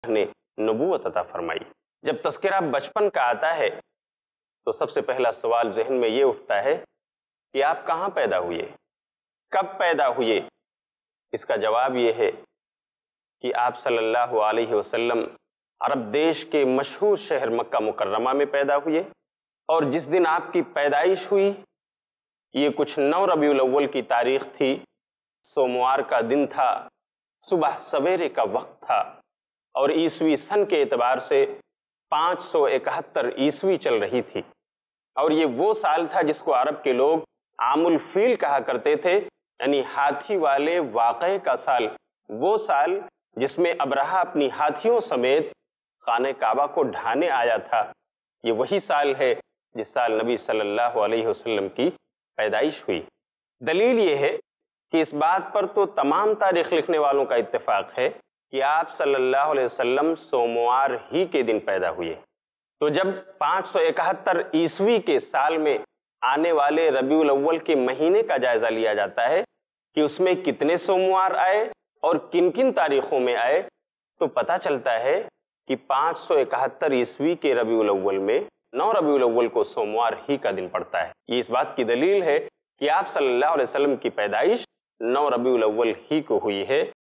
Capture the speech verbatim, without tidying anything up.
نے نبوت عطا فرمائی۔ جب تذکرہ بچپن کا آتا ہے تو سب سے پہلا سوال ذہن میں یہ اٹھتا ہے کہ آپ کہاں پیدا ہوئے، کب پیدا ہوئے؟ اس کا جواب یہ ہے کہ آپ صلی اللہ علیہ وسلم عرب دیش کے مشہور شہر مکہ مکرمہ میں پیدا ہوئے، اور جس دن آپ کی پیدائش ہوئی یہ کچھ نو ربیع الاول کی تاریخ تھی، سوموار کا دن تھا، صبح سویرے کا وقت تھا، اور عیسوی سن کے اعتبار سے پانچ سو اکہتر عیسوی چل رہی تھی، اور یہ وہ سال تھا جس کو عرب کے لوگ عام الفیل کہا کرتے تھے، یعنی ہاتھی والے واقعے کا سال، وہ سال جس میں ابرہہ اپنی ہاتھیوں سمیت خانہ کعبہ کو ڈھانے آیا تھا۔ یہ وہی سال ہے جس سال نبی صلی اللہ علیہ وسلم کی پیدائش ہوئی۔ دلیل یہ ہے کہ اس بات پر تو تمام تاریخ لکھنے والوں کا اتفاق ہے کہ آپ صلی اللہ علیہ وسلم سوموار ہی کے دن پیدا ہوئے۔ تو جب پانچ سو اکہتر عیسوی کے سال میں آنے والے ربیع الاول کے مہینے کا جائزہ لیا جاتا ہے کہ اس میں کتنے سوموار آئے اور کن کن تاریخوں میں آئے، تو پتہ چلتا ہے کہ پانچ سو اکہتر عیسوی کے ربیع الاول میں نو ربیع الاول کو سوموار ہی کا دن پڑتا ہے۔ یہ اس بات کی دلیل ہے کہ آپ صلی اللہ علیہ وسلم کی پیدائش نو ربیع الاول ہی کو ہوئی ہے،